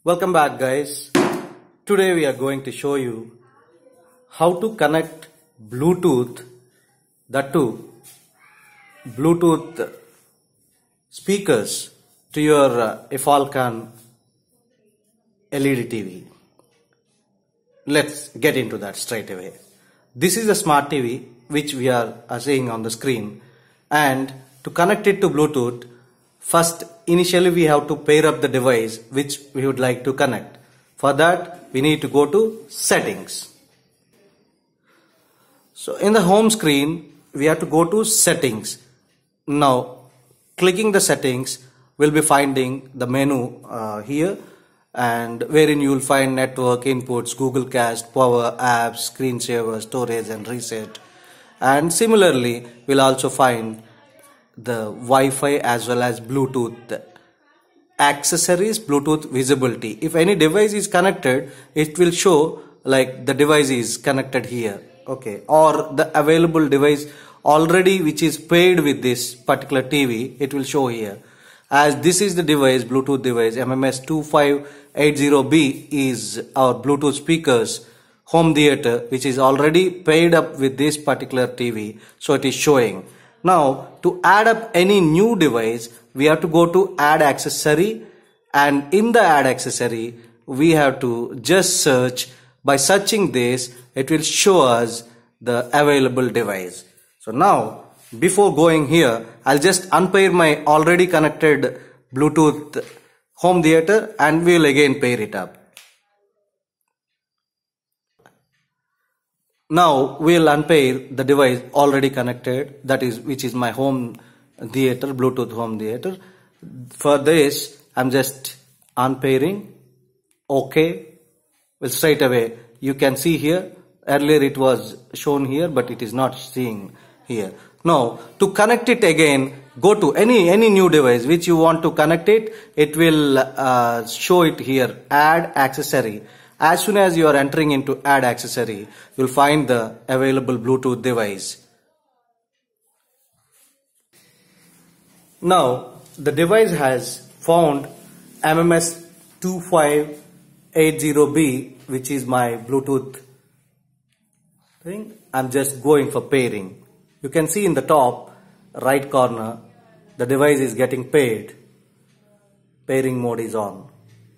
Welcome back, guys. Today we are going to show you how to connect Bluetooth, that too Bluetooth speakers to your Iffalcon LED TV. Let's get into that straight away. This is a smart TV which we are seeing on the screen, and to connect it to Bluetooth, first initially we have to pair up the device which we would like to connect. For that we need to go to settings. So in the home screen we have to go to settings. Now clicking the settings, we'll be finding the menu here, and wherein you will find network, inputs, Google Cast, power, apps, screensaver, storage and reset. And similarly we'll also find the Wi-Fi as well as Bluetooth accessories, Bluetooth visibility. If any device is connected, it will show like the device is connected here, okay, or the available device already which is paired with this particular TV, it will show here. As this is the device, Bluetooth device MMS2580B is our Bluetooth speakers home theater, which is already paired up with this particular TV, so it is showing. Now to add up any new device, we have to go to add accessory, and in the add accessory we have to just search. By searching this, it will show us the available device. So now before going here, I'll just unpair my already connected Bluetooth home theater and we'll again pair it up. Now we'll unpair the device already connected, that is, which is my home theater, Bluetooth home theater. For this I'm just unpairing. Okay. Well, straight away you can see here, earlier it was shown here but it is not seeing here. Now to connect it again, go to any new device which you want to connect it, it will show it here, add accessory. As soon as you are entering into add accessory, you will find the available Bluetooth device. Now the device has found MMS2580B, which is my Bluetooth thing. I'm just going for pairing. You can see in the top right corner the device is getting paired. Pairing mode is on.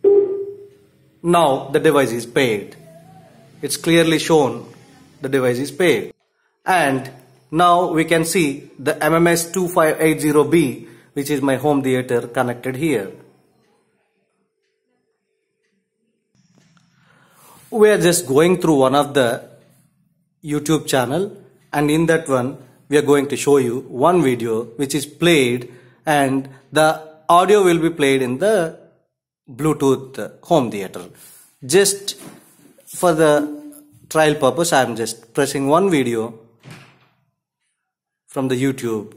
Now the device is paired. It's clearly shown the device is paired. And now we can see the MMS2580B, which is my home theater, connected here. We are just going through one of the YouTube channel, and in that one we are going to show you one video which is played, and the audio will be played in the Bluetooth home theater. Just for the trial purpose, I am just pressing one video from the YouTube.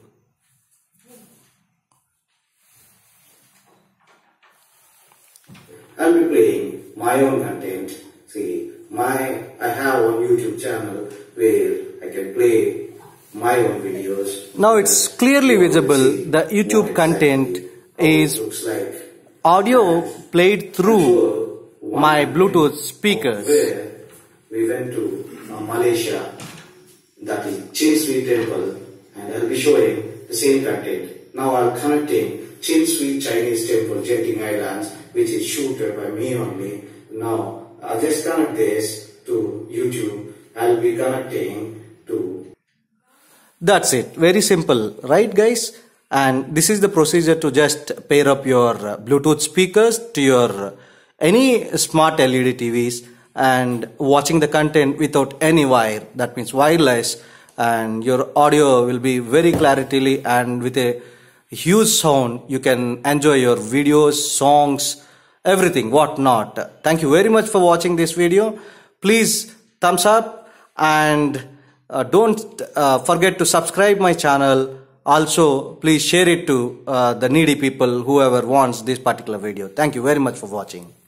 I'll be playing my own content. See, I have one YouTube channel where I can play my own videos. Now it's clearly visible the YouTube content is audio played through my Bluetooth speakers. Where we went to Malaysia, that is Chin Sui Temple, and I'll be showing the same content. Now I'm connecting Chin Sui Chinese Temple, Genting Islands, which is shooted by me only. Now I'll just connect this to YouTube. I'll be connecting to. That's it. Very simple, right, guys? And this is the procedure to just pair up your Bluetooth speakers to your any smart LED TVs and watching the content without any wire. That means wireless, and your audio will be very clarity and with a huge sound. You can enjoy your videos, songs, everything, what not. Thank you very much for watching this video. Please thumbs up, and don't forget to subscribe my channel. Also, please share it to the needy people, whoever wants this particular video. Thank you very much for watching.